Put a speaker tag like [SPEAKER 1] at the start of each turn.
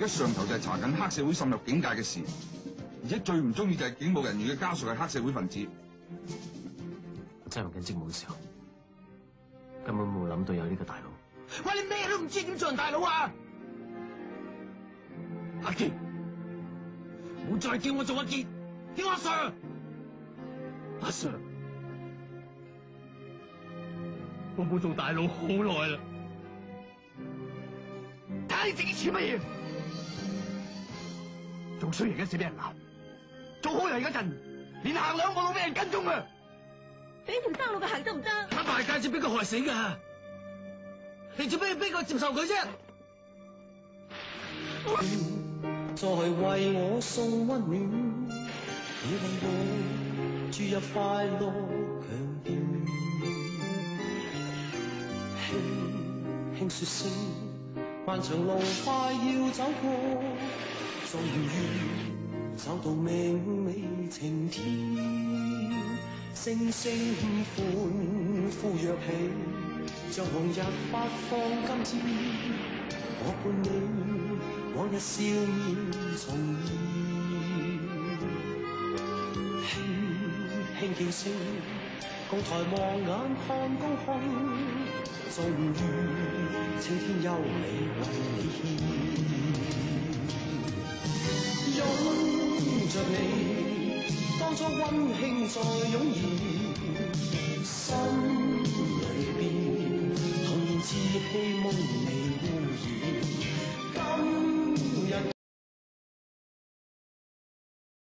[SPEAKER 1] 家上頭就係查緊黑社會滲入警界嘅事，而且最唔中意就係警務人員嘅家屬係黑社會分子。
[SPEAKER 2] 我執行緊職務嘅時候，根本冇諗到有呢個大佬。
[SPEAKER 3] 喂，你咩都唔知，點做人大佬啊？阿傑，唔好再叫我做阿傑，叫阿 Sir。阿 Sir， 我冇做大佬好耐啦。睇下你自己似乜嘢？做衰人嗰時俾人鬧，做好人嗰陣連行兩步都俾人跟蹤啊！
[SPEAKER 4] 俾條生路嘅行得唔得？
[SPEAKER 3] 打大戒指俾佢害死噶，你做咩逼佢接受佢啫？
[SPEAKER 5] 再為我送溫暖，你為我注入快樂強電，輕輕說聲，漫長路快要走過，終於走到明媚晴天，聲聲歡呼躍起，像紅日發放金箭，我伴你往日笑面重現，輕輕叫聲，共抬望眼看高空，終於青天優美為你獻，擁着你，當初溫馨再湧現。